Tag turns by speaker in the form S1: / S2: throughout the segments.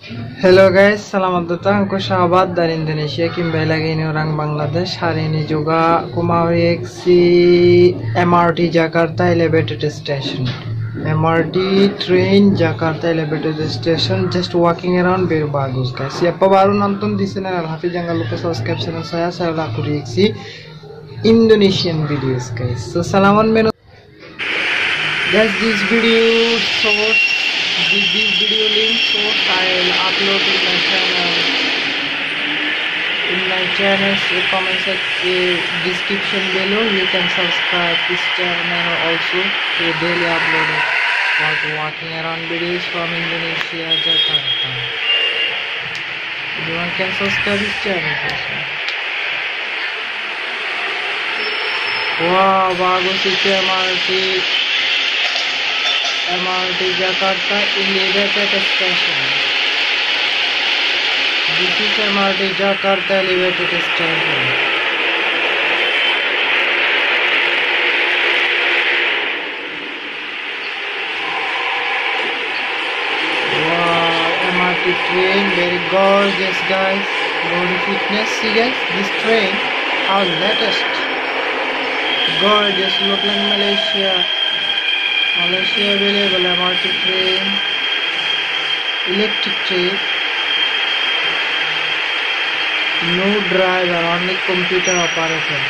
S1: Hello guys, selamat datang ke sahabat dari Indonesia. Kembali lagi ini orang Bangladesh. Hari ini juga aku mau reaksi MRT Jakarta Elevated Station. MRT train Jakarta Elevated Station. Just walking around very bagus guys. Siapa baru nonton di channel Hafiz, jangan lupa subscribe channel saya. Saya laku reaksi Indonesian videos guys. So salaman menu guys. This video link source I'll upload in my channel. In my channel's comment description below. You can subscribe this channel also to daily upload while walking around videos from Indonesia, Jakarta. Everyone can subscribe this channel also. Wow, bagus itu MRT Jakarta Elevated Station. This is MRT Jakarta Elevated Station. Wow, MRT train, very gorgeous guys. Body fitness, see guys, this train, our latest. Gorgeous, look like Malaysia available MRT train, electric train, no driver, only computer operator.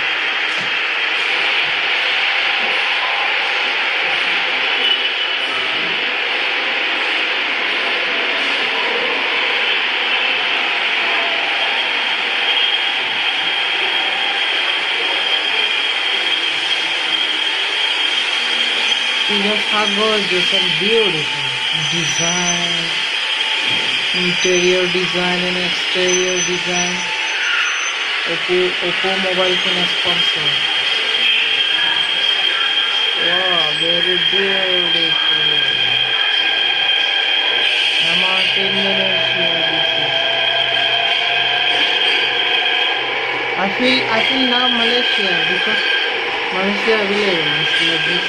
S1: Just how gorgeous and beautiful design, interior design and exterior design. Oppo mobile phone sponsor. Wow, very beautiful. MRT Indonesia. I feel now Malaysia, because Malaysia available like this.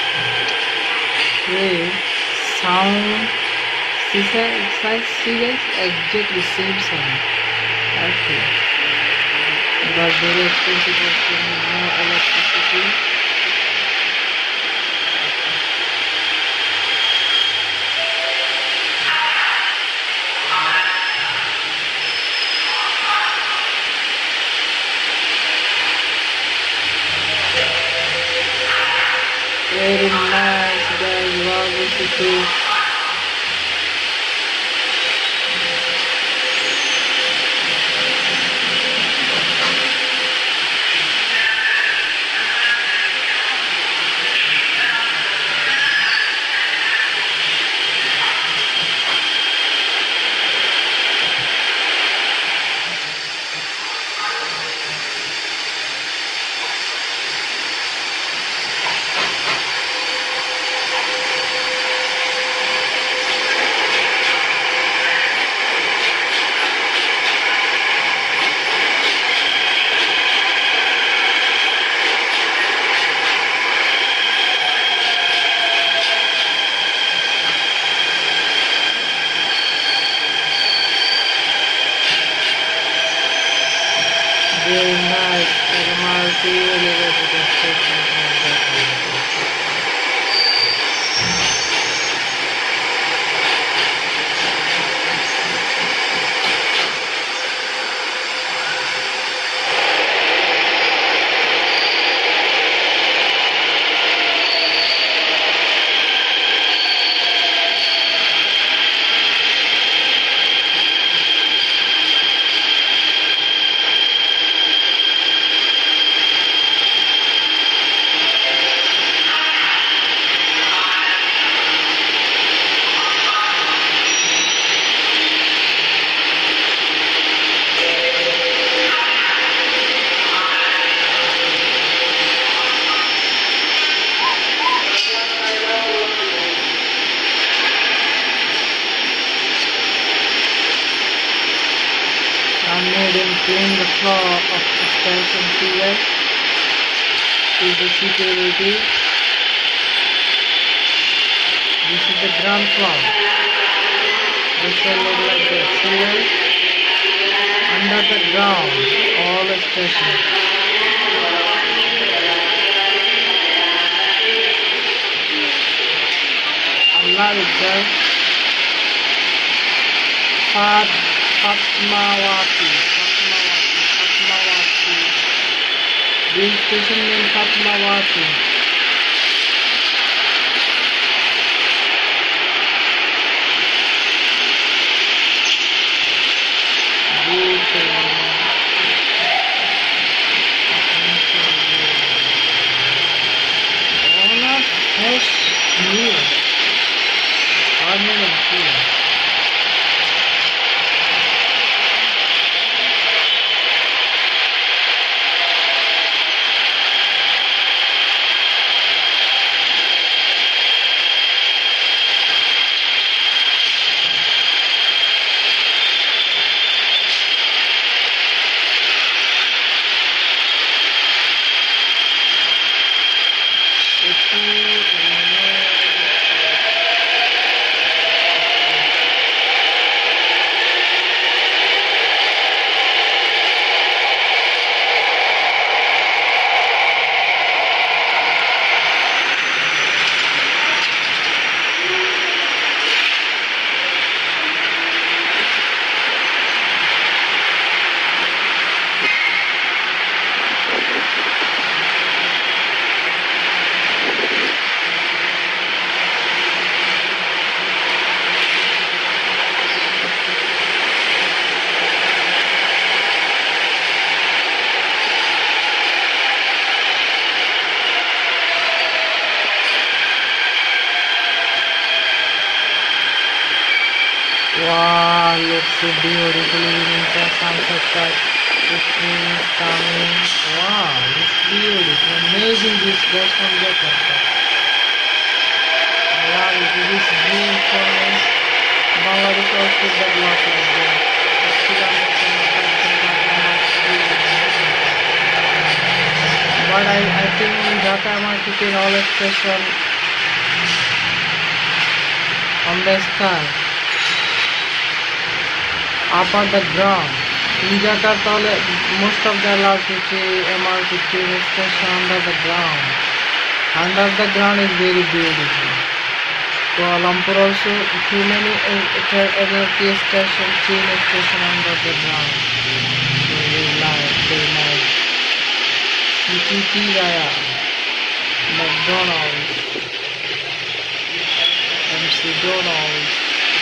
S1: Sound, see guys, exactly same sound. Okay, but very expensive, no electricity. Very nice guys, bagus itu. Very nice MRT elevated station. Made and clean the floor of the station here to the security. This is the ground floor. Also look like this. Here, under the ground, all stations. Allah is there. Fatmawati. This station name Fatmawati. Wow, looks so beautiful evening for sunset that the spring is coming. Wow, it's beautiful, amazing this goes from Jakarta. I love it, it is green forest. Bangladesh also developed like that. I still understand but I think in Dhaka MRT all station on the sky. Up on the ground. In Jakarta, most of the LRT, MRT train station under the ground. Under the ground is very beautiful. Kuala Lumpur also too many LRT station, train station under the ground. Very nice. CPT Raya, McDonald's, MC Donald's.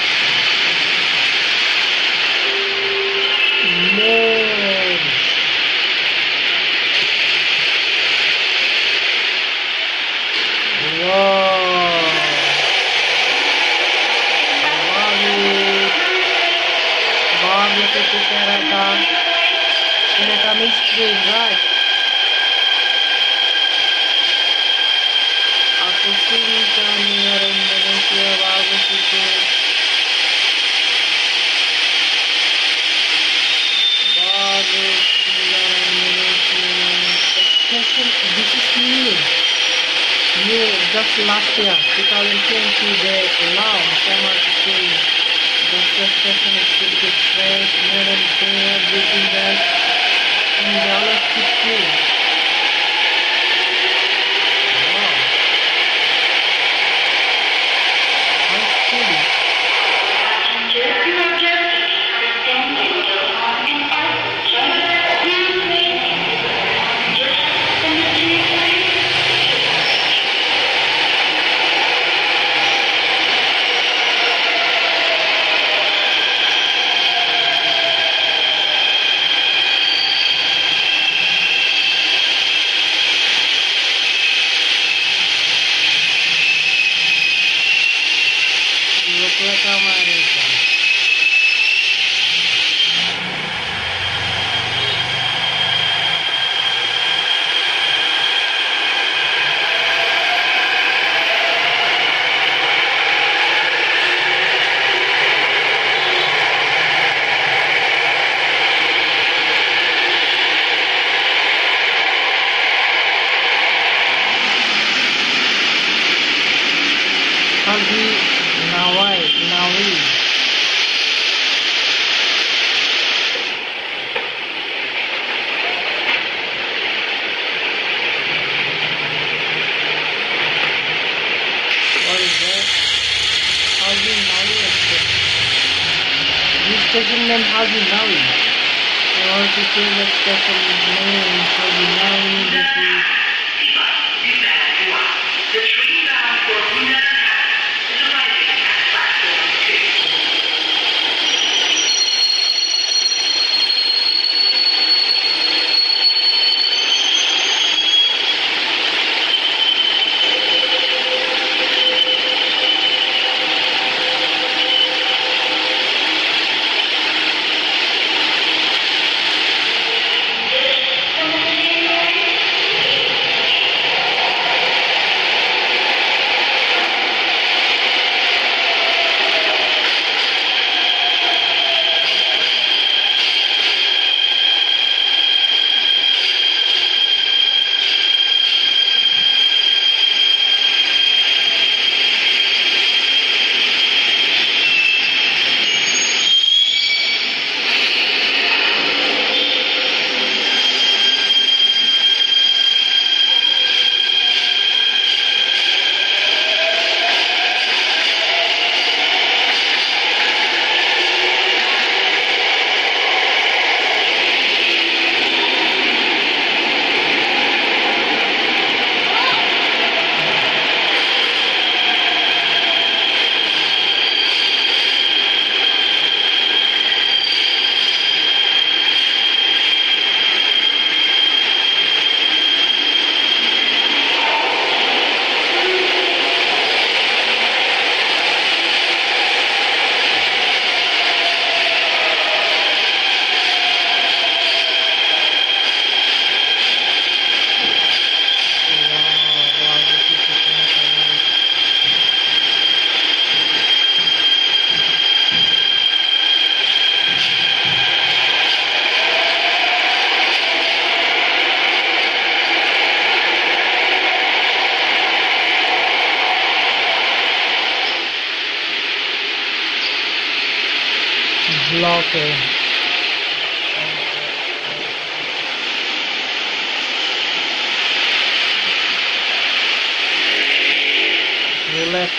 S1: Right. Aku cinta dengan Indonesia bagus itu. Bagus negara Indonesia. Station, this is new. Just last year, 2020, they launched MRT. The station is pretty fresh, modern, everything there. And the other too. Wow. How cool. station name Haji Nawi. In order to change the station name Haji Nawi, this is the train bound for Bundaran is arriving at platform 2. Blocking. Relax.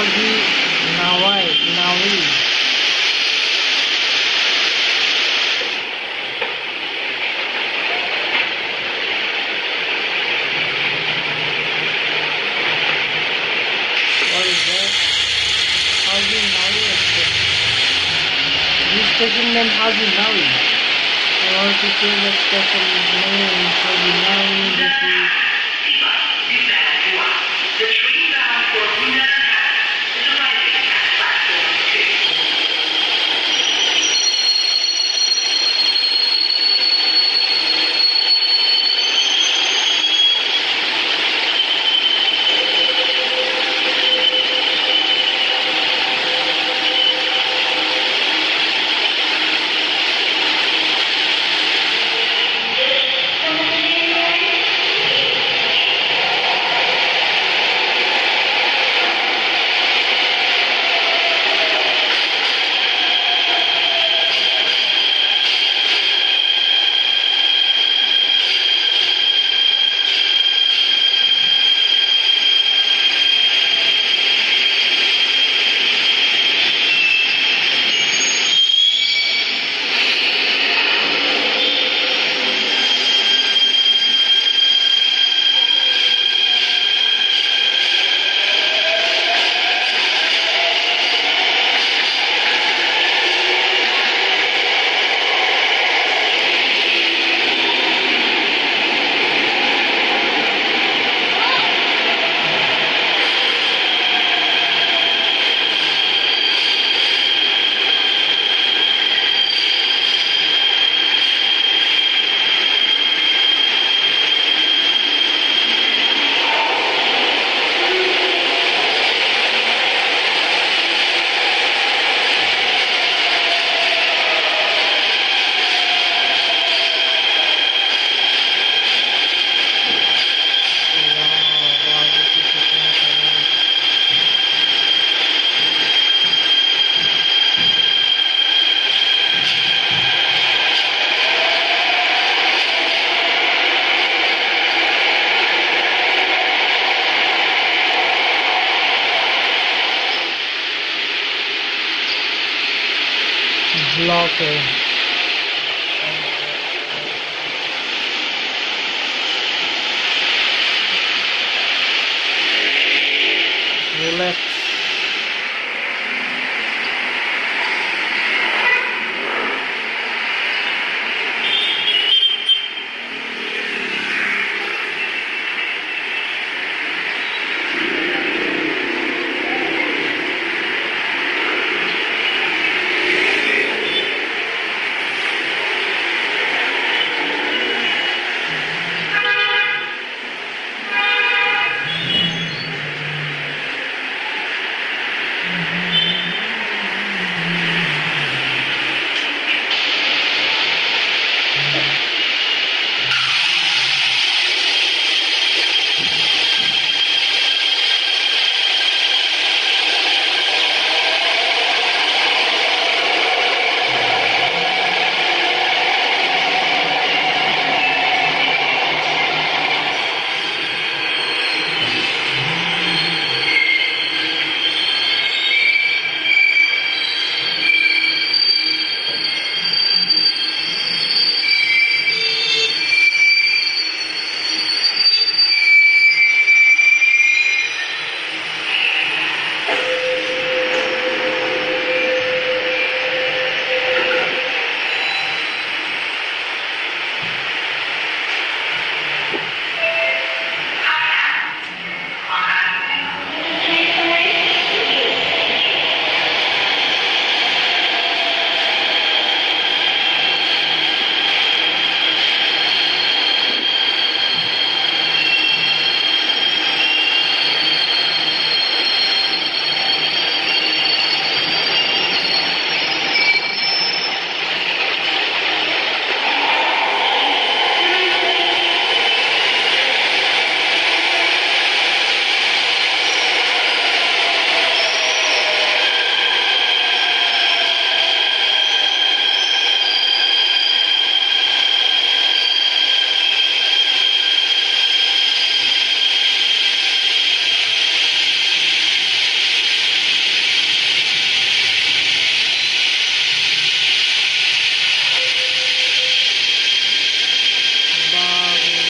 S1: Haji Nawi. What is that? Haji Nawi Express. This station name Haji Nawi. I want to say the station name Haji Nawi. This is
S2: the train bound for Bundaran is arriving at platform 2.
S1: blockade. Relax.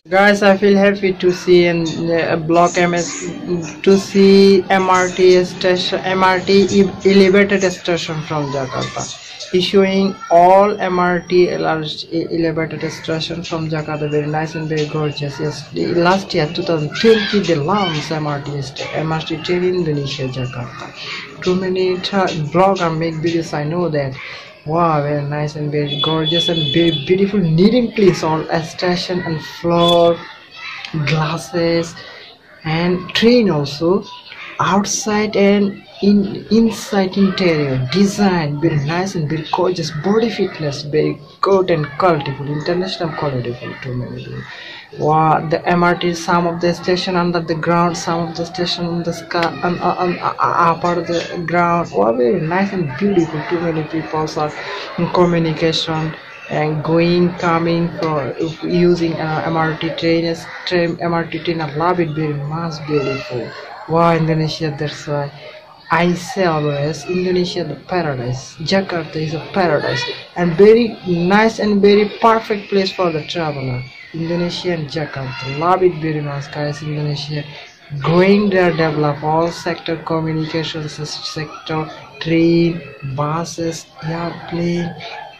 S1: Guys, I feel happy to see in block MS to see MRT station, elevated station from Jakarta, issuing all MRT elevated station from Jakarta. Very nice and very gorgeous. Yes, last year 2020 they launched MRT train in Indonesia, Jakarta. Too many blogger make videos. I know that. Wow, very nice and very gorgeous and very beautiful, neat and clean. All station and floor, glasses, and train also. Outside and inside interior design very nice and very gorgeous. Body fitness very good and quality, international quality too many. Wow, the MRT, some of the station under the ground, some of the station on the sky, part of the ground. Wow, very nice and beautiful. Too many people are in communication and going, coming for using MRT trains. MRT train, I love it very much, beautiful. Wow, Indonesia, that's why I say always Indonesia the paradise. Jakarta is a paradise and very nice and very perfect place for the traveler. Indonesia and Jakarta, love it very much, guys. Indonesia growing there, develop all sector, communications sector, train, buses, airplane,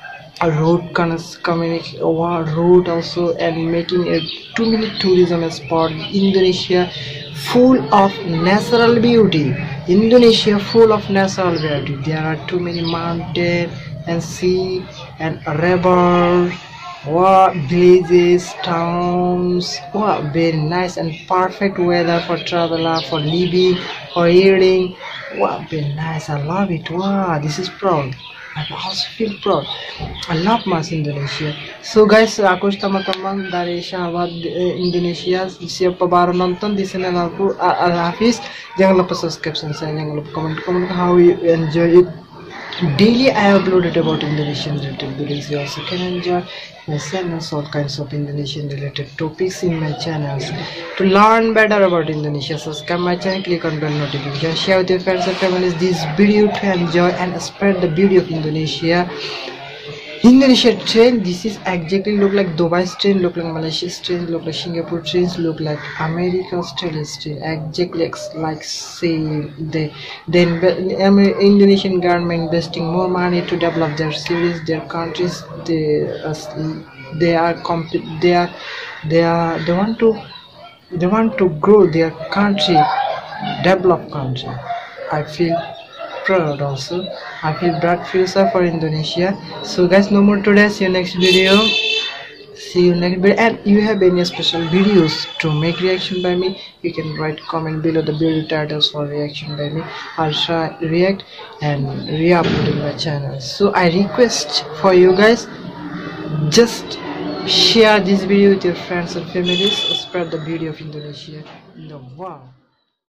S1: road communication, road also, and making a 2-minute tourism spot. Indonesia full of natural beauty. Indonesia full of natural beauty. There are too many mountains and sea and rivers. Wow, villages, towns. Wow, very nice and perfect weather for traveler, for living, for eating. Wow, very nice. I love it. Wow, this is proud. I also feel proud. I love much Indonesia. So guys, aku teman-teman dari Syahwat Indonesia, siapa baru nonton di channel aku Al-Hafiz, jangan lupa subscribe saya, jangan lupa comment how you enjoy it. Daily I uploaded about Indonesian related videos. You also can enjoy my channels, all kinds of Indonesian related topics in my channels. To learn better about Indonesia, subscribe my channel, click on bell notification, share with your friends and families this video to enjoy and spread the beauty of Indonesia. Indonesia train, this is exactly look like Dubai's train, look like Malaysia's train, look like Singapore trains, look like America's train, exactly like same. The Indonesian government investing more money to develop their cities, their countries. They want to grow their country, develop country. I feel proud also. I feel bright future for Indonesia. So guys, no more today. See you next video. And you have any special videos to make reaction by me, you can write comment below the video titles for reaction by me. I'll try react and re-upload in my channel. So I request for you guys, just share this video with your friends and families, spread the beauty of Indonesia in the world.